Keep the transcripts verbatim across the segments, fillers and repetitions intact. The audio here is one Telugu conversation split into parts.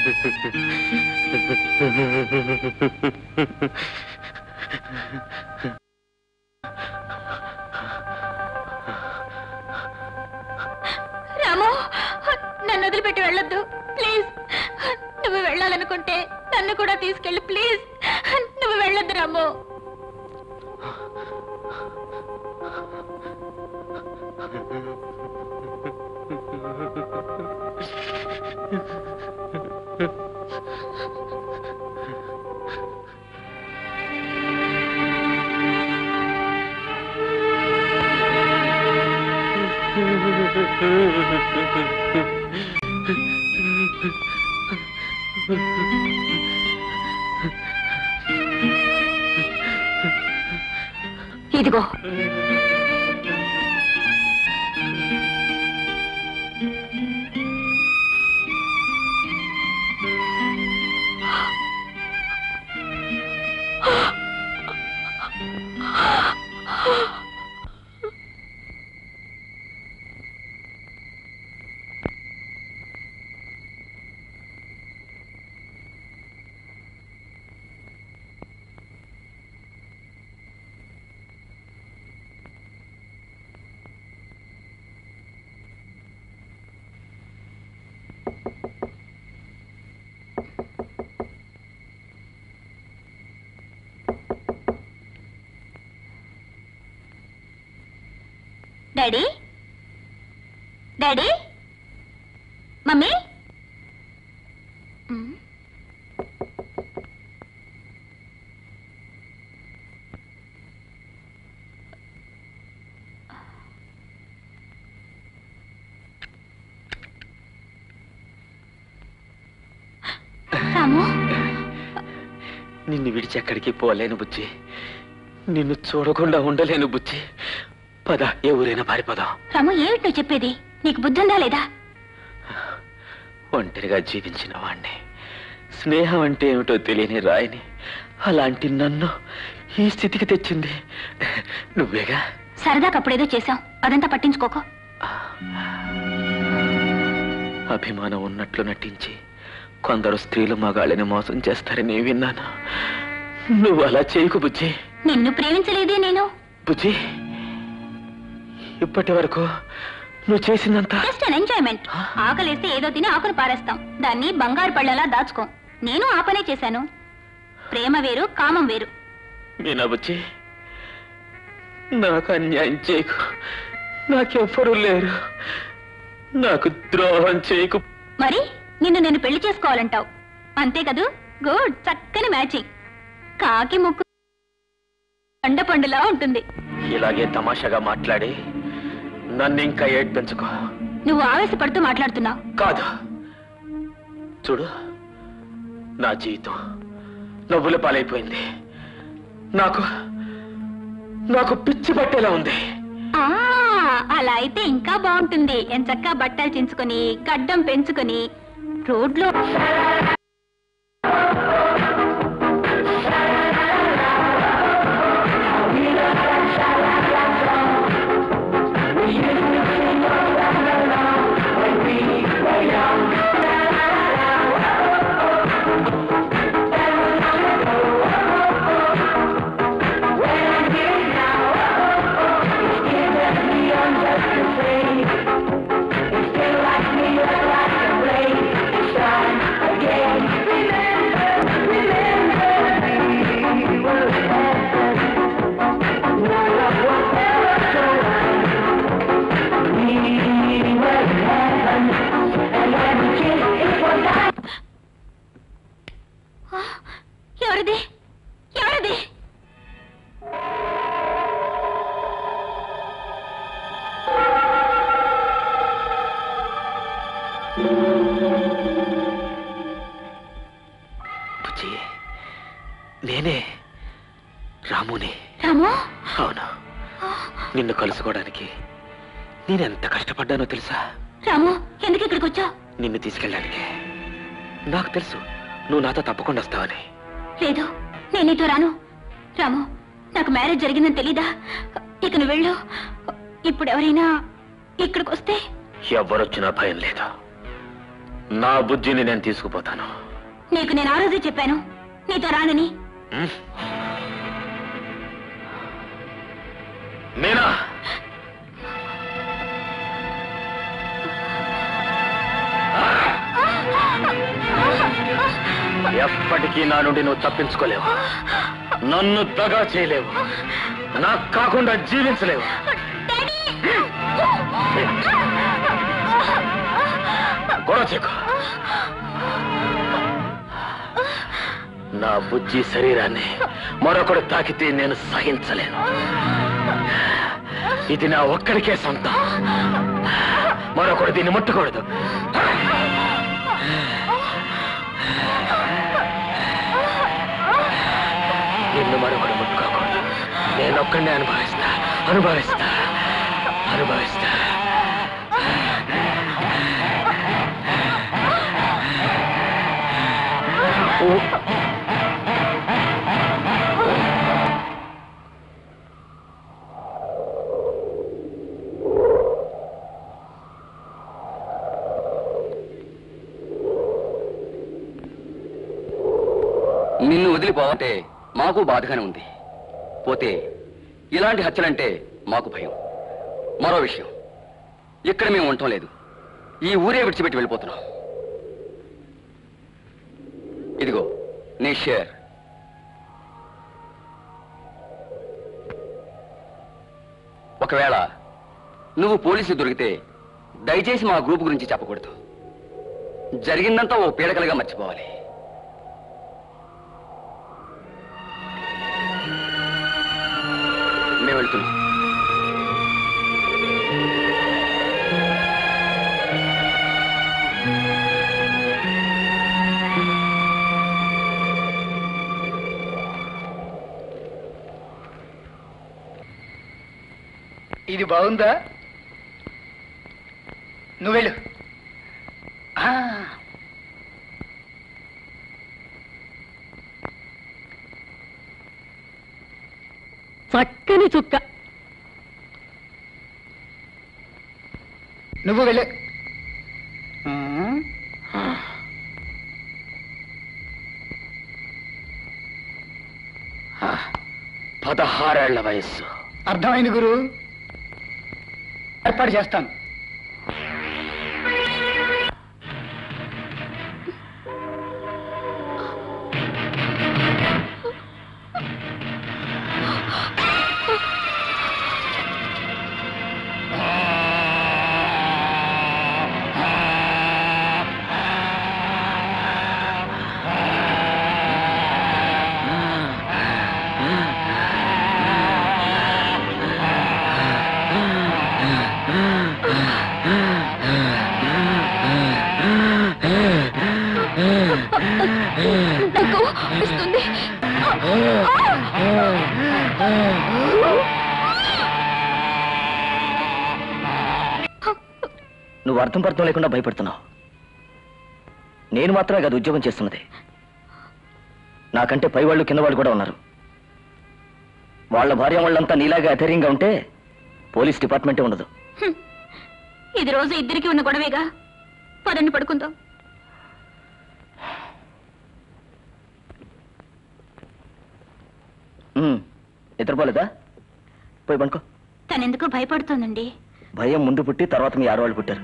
రాము, నన్ను వదిలిపెట్టి వెళ్ళొద్దు ప్లీజ్. నువ్వు వెళ్ళాలనుకుంటే నన్ను కూడా తీసుకెళ్ళు ప్లీజ్. నువ్వు వెళ్ళొద్దు రాము. ఇదిగో డాడీ, డాడీ, మమ్మీ. రాము, నిన్ను విడిచి ఎక్కడికి పోలేను బుజ్జి. నిన్ను చూడకుండా ఉండలేను బుజ్జి. పద, ఏ ఊరైనా పారిపోదాం. రాము, ఏమిటి నువ్వు చెప్పేది? నీకు బుద్ధి ఉందా లేదా? ఒంటరిగా జీవించిన వాణ్ణి, స్నేహం అంటే ఏమిటో తెలియని రాయిని, అలాంటి నన్ను ఈ స్థితికి తెచ్చింది నువ్వేగా. సరదాకి అప్పుడేదో చేశాం, అదంతా పట్టించుకోకు. అభిమానం ఉన్నట్లు నటించి కొందరు స్త్రీలు మగాళ్ళని మోసం చేస్తారని విన్నాను. నువ్వు అలా చేయకు బుజ్జి. నిన్ను ప్రేమించలేదే నేను. బుజ్జి, ఇప్పటి వరకు నువ్వు చేసిందంతా జస్ట్ అన్ ఎంజాయ్మెంట్. ఆకలేస్తే ఏదో తిని ఆకును పారేస్తాం, దాన్ని బంగారు పళ్ళలా దాచుకోం. నేను ఆ పనే చేశాను. ప్రేమ వేరు, కామం వేరు. మీనా బుజ్జి, నాకు అన్యాయం చేయకు. నాకెవ్వరూ లేరు. నాకు ద్రోహం చేయకు. మరి నిన్ను నేను పెళ్లి చేసుకోవాలంటావు, అంతే కదూ? గుడ్, చక్కని మ్యాచింగ్. కాకి ముక్కు పండ పండులా ఉంటుంది. ఇలాగే తమాషాగా మాట్లాడి నన్ను ఇంకా ఏడ్పించుకో. నువ్వు ఆవేశపడుతూ మాట్లాడుతున్నావు. కాదు, చూడు, నా జీవితం నవ్వుల పాలైపోయింది. నాకు నాకు పిచ్చి పట్టేలా ఉంది. ఆ అలా అయితే ఇంకా బాగుంటుంది. ఎంచక్కా బట్టలు చించుకొని గడ్డం పెంచుకొని రోడ్లో ఎవరిది ఎవరిది బుజ్జి, నేనే రాముని. రాము, అవును, నిన్ను కలుసుకోవడానికి నేనెంత కష్టపడ్డానో తెలుసా? రాము, ఎందుకు ఇక్కడికి వచ్చావు? నిన్ను తీసుకెళ్ళడానికి. నాకు తెలుసు నువ్వు నాతో తప్పకుండా వస్తావని. లేదు, నేను నీతో రాను. రాము, నాకు మ్యారేజ్ జరిగిందని తెలీదా? ఇక నువ్వు వెళ్ళు. ఇప్పుడు ఎవరైనా ఇక్కడికి వస్తే? ఎవరొచ్చినా భయం లేదు. నా బుజ్జిని నేను తీసుకుపోతాను. నీకు నేను ఆ రోజే చెప్పాను నీతో రానని. మీనా, ఎప్పటికీ నా నుండి నువ్వు తప్పించుకోలేవు. నన్ను దగా చేయలేవు. నాకు కాకుండా జీవించలేవు. గొడవ చెక్కు. నా బుజ్జి శరీరాన్ని మరొకడు తాకితే నేను సహించలేను. ఇది నా ఒక్కడికే సొంతం. మరొకడు దీన్ని ముట్టకూడదు. నిన్ను మరొకడు ముట్టుకోకూడదు. నేనొక్కడినే అనుభవిస్తా అనుభవిస్తా అనుభవిస్తా. నిన్ను వదిలిపోవంటే మాకు బాధగానే ఉంది. పోతే ఇలాంటి హత్యలంటే మాకు భయం. మరో విషయం, ఇక్కడ మేము ఉండటం లేదు. ఈ ఊరే విడిచిపెట్టి వెళ్ళిపోతున్నాం. ఇదిగో నీ షేర్. ఒకవేళ నువ్వు పోలీసు దొరికితే దయచేసి మా గ్రూప్ గురించి చెప్పకూడదు. జరిగిందంతా ఓ పీడకలుగా మర్చిపోవాలి. మేము వెళ్తున్నాం. ఇది బాగుందా? నువ్వు వెళ్ళు. చక్కని చుక్క. నువ్వు వెళ్ళు. పదహారేళ్ల వయస్సు. అర్థమైంది గురు. ఏర్పాటు చేస్తాను. నువ్వు అర్థం పర్థం లేకుండా భయపడుతున్నావు. నేను మాత్రమే కాదు ఉద్యోగం చేస్తున్నది. నాకంటే పై వాళ్ళు కింద వాళ్ళు కూడా ఉన్నారు. వాళ్ళ భార్య వాళ్ళంతా నీలాగా అధైర్యంగా ఉంటే పోలీస్ డిపార్ట్మెంటే ఉండదు. ఇది రోజు ఇద్దరికి ఉన్న గొడవేగా. పదండి పడుకుందాం. నిద్రపోలేదా? పోయి పడుకో. తనెందుకు భయపడుతోందండి? భయం ముందు పుట్టి తర్వాత మీ ఆడవాళ్ళు పుట్టారు.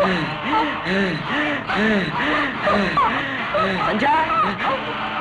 సంధ్య